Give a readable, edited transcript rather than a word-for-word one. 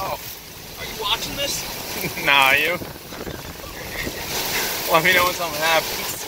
Oh, are you watching this? Nah, you? Let me know when something happens.